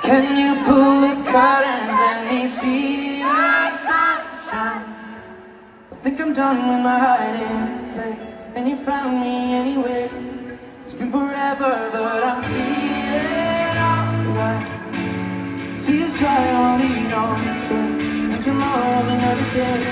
Can you pull the curtains, let me see the sunshine? I think I'm done with my hiding place, and you found me anyway. It's been forever, but I'm feeling alright. Tears dry, I'll leave no trace, and tomorrow's another day.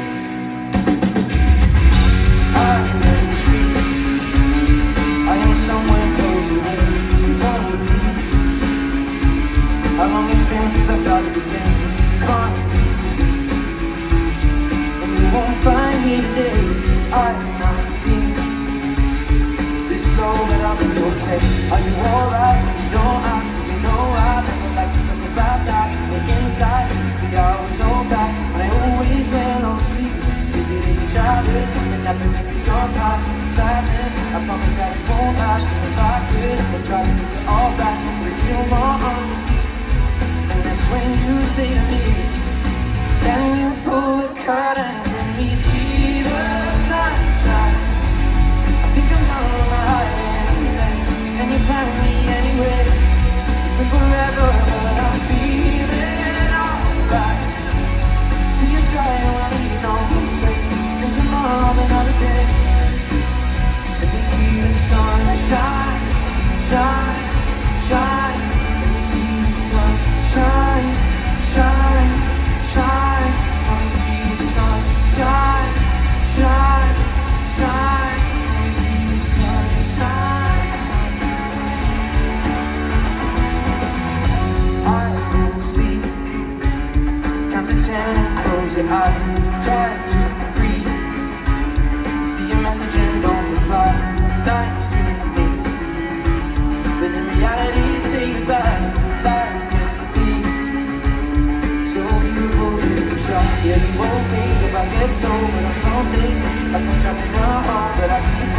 I'm in the street, I am somewhere close away. You won't believe how long it's been since I started again. Can't be seen, and you won't find me today. I might be this low, but I'll be okay. Are you alright when you don't ask? Cause you know I never like to talk about that. But inside, see I always hold back, and I always fell on sleep. Is it in your childhood, something happened in your past? Sadness, I promise that it won't last. And if I could, I'll try to take it all back, but it's still more underneath. And that's when you say to me, can you pull the curtain, let me see the sunshine? I think I'm done with my hiding place, and you found me anyway. It's been forever, but I'm feeling alright. Tears dry, and I need no trace, and tomorrow's another day. Let me see the sunshine, shine, shine. Let me see the sun, shine, shine, shine. Let me see the sun, shine, shine, shine. Let me see the sun, shine. I will see, count to 10 and close your eyes. Try to breathe, see your message and don't reply. Nice to me, but in reality, say goodbye. Life can be so beautiful if you try. Yeah, you okay if I get so, but on some days, like I'm trapped in a hole, but I keep